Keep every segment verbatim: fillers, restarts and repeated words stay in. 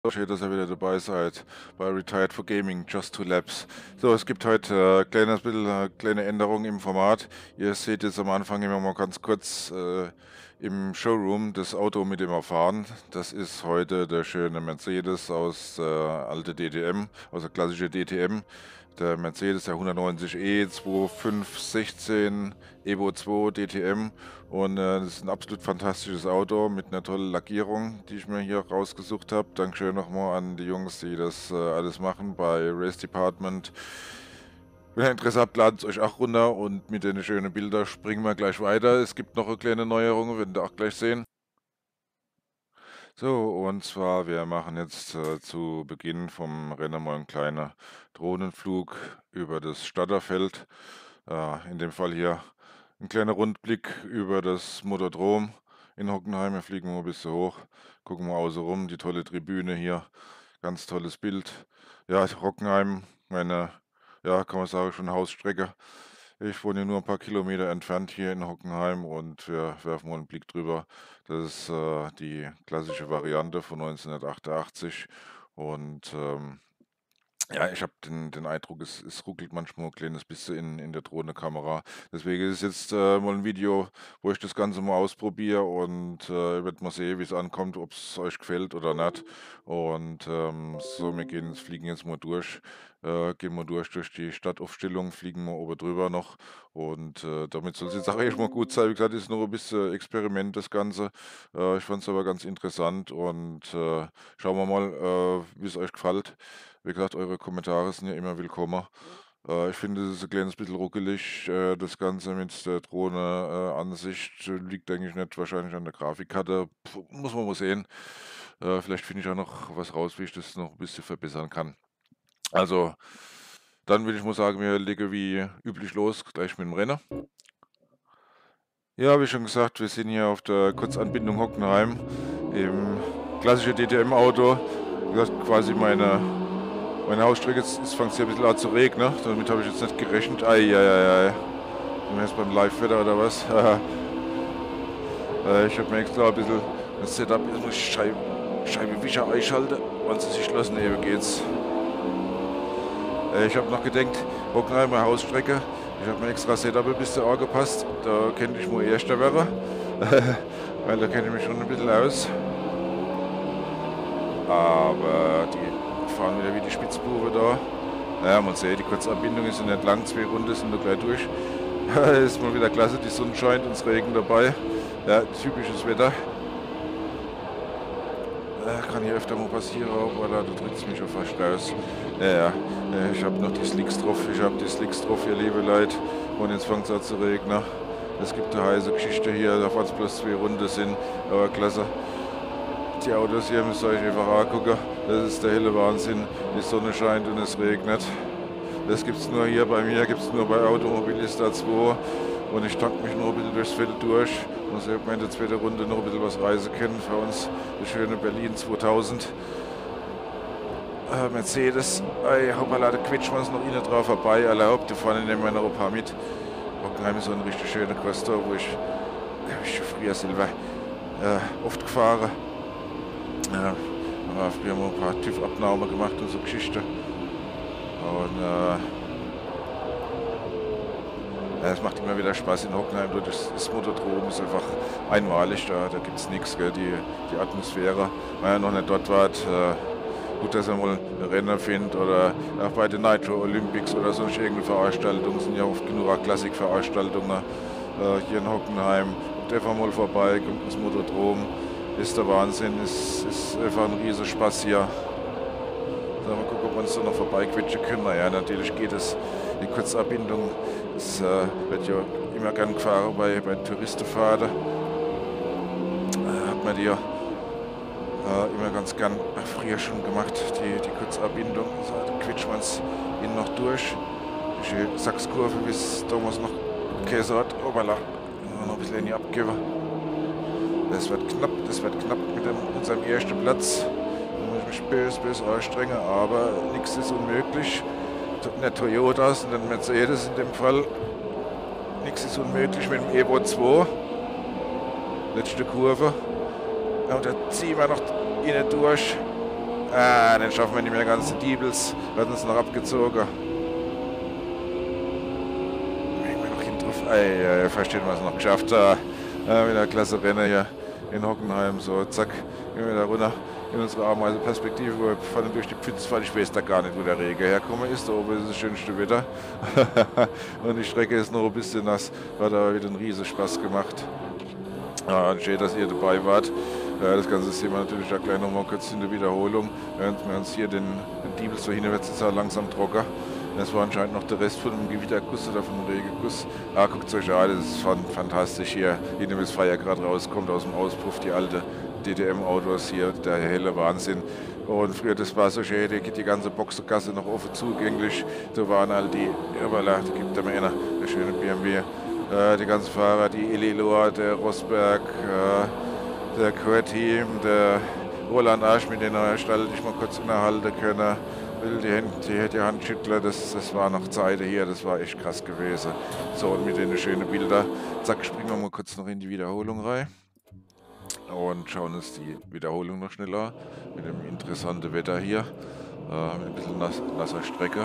Schön, dass ihr wieder dabei seid bei Retired for Gaming, Just Two Laps. So, es gibt heute äh, kleines bisschen äh, kleine Änderungen im Format. Ihr seht jetzt am Anfang immer mal ganz kurz äh, im Showroom das Auto, mit dem wir fahren. Das ist heute der schöne Mercedes aus äh, alte D T M, aus der klassische D T M. Der Mercedes, der hundertneunzig E fünfundzwanzig sechzehn Evo zwei D T M. Und äh, das ist ein absolut fantastisches Auto mit einer tollen Lackierung, die ich mir hier rausgesucht habe. Dankeschön nochmal an die Jungs, die das äh, alles machen bei Race Department. Wenn ihr Interesse habt, ladet es euch auch runter und mit den schönen Bildern springen wir gleich weiter. Es gibt noch eine kleine Neuerung, werdet ihr auch gleich sehen. So, und zwar, wir machen jetzt äh, zu Beginn vom Rennen mal einen kleinen Drohnenflug über das Stadterfeld. Äh, in dem Fall hier ein kleiner Rundblick über das Motodrom in Hockenheim. Wir fliegen mal ein bisschen hoch, gucken mal außen rum, die tolle Tribüne hier, ganz tolles Bild. Ja, Hockenheim, meine, ja, kann man sagen, schon Hausstrecke. Ich wohne nur ein paar Kilometer entfernt hier in Hockenheim und wir werfen mal einen Blick drüber. Das ist äh, die klassische Variante von neunzehnhundertachtundachtzig und ähm, ja, ich habe den, den Eindruck, es, es ruckelt manchmal ein kleines bisschen in, in der Drohnenkamera. Deswegen ist es jetzt äh, mal ein Video, wo ich das Ganze mal ausprobiere und äh, wird mal sehen, wie es ankommt, ob es euch gefällt oder nicht. Und ähm, so, wir gehen, fliegen jetzt mal durch, äh, gehen wir durch durch die Stadtaufstellung, fliegen wir oben drüber noch und äh, damit soll es jetzt auch echt mal gut sein. Wie gesagt, ist noch ein bisschen Experiment das Ganze. Äh, ich fand es aber ganz interessant und äh, schauen wir mal, äh, wie es euch gefällt. Wie gesagt, eure Kommentare sind ja immer willkommen. Äh, ich finde, es ist ein kleines bisschen ruckelig. Äh, das Ganze mit der Drohne-Ansicht liegt eigentlich nicht wahrscheinlich an der Grafikkarte. Puh, muss man mal sehen. Äh, vielleicht finde ich auch noch was raus, wie ich das noch ein bisschen verbessern kann. Also, dann würde ich mal sagen, wir legen wie üblich los, gleich mit dem Rennen. Ja, wie schon gesagt, wir sind hier auf der Kurzanbindung Hockenheim im klassischen D T M-Auto. Wie gesagt, quasi meine, meine Hausstrecke. Jetzt, jetzt fängt es hier ein bisschen an zu regnen. Damit habe ich jetzt nicht gerechnet. Eieiei. Sind wir jetzt beim Live-Wetter oder was? äh, ich habe mir extra ein bisschen das Setup. Jetzt muss ich Scheibe, Scheibe Wischer einschalten. Wann sie sich lassen, eben geht's. Äh, ich habe noch gedacht, Hockenheimer Hausstrecke. Ich habe mir extra Setup ein bisschen angepasst. Da könnte ich mal erster werden. Weil da kenne ich mich schon ein bisschen aus. Aber die fahren wieder wie die Spitzbuben da. Naja, man sieht, die Kurzanbindung ist nicht lang, zwei Runden sind nur gleich durch. Ist mal wieder klasse, die Sonne scheint und es Regen dabei. Ja, typisches Wetter. Äh, kann hier öfter mal passieren, aber da drückt es mich schon fast raus. Ja, ja, ich habe noch die Slicks drauf, ich habe die Slicks drauf, ihr liebe Leute. Und jetzt fängt es an zu regnen. Es gibt eine heiße Geschichte hier, da es bloß zwei Runden sind, aber klasse. Die Autos hier müsst ihr euch einfach angucken. Das ist der helle Wahnsinn. Die Sonne scheint und es regnet. Das gibt es nur hier bei mir, gibt es nur bei Automobilista zwei. Und ich tank mich noch ein bisschen durchs Feld durch. Muss ich in der zweiten Runde noch ein bisschen was reisen können für uns. Das schöne Berlin zweitausend. Äh, Mercedes. Ey, hoppala, da quetschen wir uns noch innen drauf vorbei. Erlaubt, da vorne nehmen wir noch ein paar mit. Hockenheim ist so ein richtig schöner Coaster, wo ich, ja, ich schon früher Silber äh, oft gefahren. Ja, haben wir früher mal ein paar TÜV-Abnahmen gemacht und so Geschichte. Und äh, ja, es macht immer wieder Spaß in Hockenheim. Das, das Motodrom ist einfach einmalig, da, da gibt es nichts. Die, die Atmosphäre, wenn ihr noch nicht dort wart, äh, gut, dass ihr mal ein Rennen findet oder auch bei den Nitro Olympics oder sonst irgendeine Veranstaltungen, sind ja oft genug auch Klassikveranstaltungen äh, hier in Hockenheim. Kommt einfach mal vorbei, kommt ins Motodrom. Ist der Wahnsinn, ist, ist einfach ein riesen Spaß hier. So, mal gucken, ob wir uns da noch vorbeiquetschen können. Naja, natürlich geht es. Die Kurzanbindung, das äh, wird ja immer gern gefahren bei, bei Touristenfahrten. Äh, hat man die ja äh, immer ganz gern früher schon gemacht, die, die Kurzanbindung. So, da quetschen wir uns innen noch durch. Die Sachskurve bis damals noch Käse hat. Obala, noch ein bisschen in die abgeben. Das wird knapp, das wird knapp mit dem, unserem ersten Platz. Da muss ich mich böse, böse anstrengen, aber nichts ist unmöglich. Nicht Toyotas, sondern Mercedes in dem Fall. Nichts ist unmöglich mit dem Evo zwei. Letzte Kurve. Ja, und da ziehen wir noch innen durch. Ah, den schaffen wir nicht mehr ganz. Die Diebels werden uns noch abgezogen. Hängen wir noch hin drauf. Ey, versteht man es noch geschafft. Ah, wieder klasse Rennen hier in Hockenheim. So, zack, gehen wir da runter in unsere Ameisenperspektive. Wir fahren durch die Pfütze, weil ich weiß da gar nicht, wo der Regen herkommen ist. Da oben ist das schönste Wetter. Und die Strecke ist noch ein bisschen nass. Hat aber wieder einen riesen Spaß gemacht. Ja, schön, dass ihr dabei wart. Das Ganze sehen wir natürlich auch gleich nochmal kurz in der Wiederholung. Während wir uns hier den, den Diebels so hin, wird es jetzt langsam trocken. Das war anscheinend noch der Rest von dem Gewitterguss oder von dem Regenguss. Ah, guckt euch an, das ist fantastisch hier. Hinten das Feuer gerade rauskommt aus dem Auspuff, die alte D D M-Autos hier, der helle Wahnsinn. Und früher, das war so schön, die, die ganze Boxergasse noch offen zugänglich. Da waren all die, ja voilà, da gibt es einer, der schöne B M W. Äh, die ganzen Fahrer, die Elilor, der Rosberg, äh, der Curti, der Roland Asch, mit dem er Stall ich mal kurz innehalten können. Die, Hände, die, die Handschüttler, das, das war noch Zeit hier, das war echt krass gewesen. So, und mit den schönen Bildern. Zack, springen wir mal kurz noch in die Wiederholung rein. Und schauen uns die Wiederholung noch schneller mit dem interessanten Wetter hier. Äh, mit ein bisschen nass, nasser Strecke.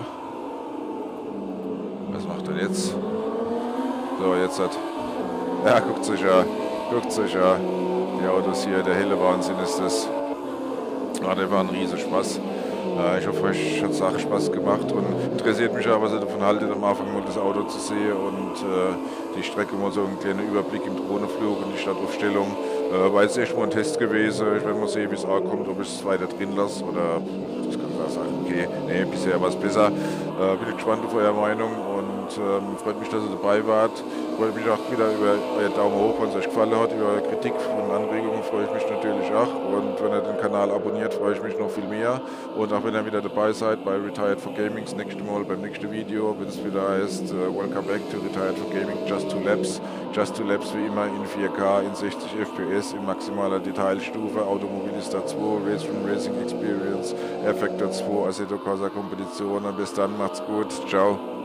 Was macht er jetzt? So, jetzt hat. Ja, guckt sich ja. Guckt sich ja. Die Autos hier, der helle Wahnsinn ist das. Ah, der war ein riesen Spaß. Äh, ich hoffe, euch hat es auch Spaß gemacht und interessiert mich auch, was ihr davon haltet, am Anfang mal das Auto zu sehen und äh, die Strecke mal so einen kleinen Überblick im Drohnenflug und die Stadtaufstellung. Äh, war jetzt echt mal ein Test gewesen. Ich werde mal sehen, wie es ankommt, ob ich es weiter drin lasse oder das kann ich auch sagen, okay, nee, bisher war es besser. Äh, bin ich gespannt auf eure Meinung und ähm, freut mich, dass ihr dabei wart. Freut mich auch wieder über euer Daumen hoch, wenn es euch gefallen hat, über eure Kritik und Anregungen freue ich mich natürlich auch. Und wenn ihr den Kanal abonniert, freue ich mich noch viel mehr. Und auch wenn ihr wieder dabei seid bei Retired for Gaming, das nächste Mal beim nächsten Video, wenn es wieder heißt, uh, Welcome back to Retired for Gaming, Just Two Laps. Just Two Laps wie immer in vier K, in sechzig F P S, in maximaler Detailstufe, Automobilista zwei, Race from Racing Experience, R Factor zwei, Assetto Corsa Kompetition. Und bis dann, macht's gut, ciao.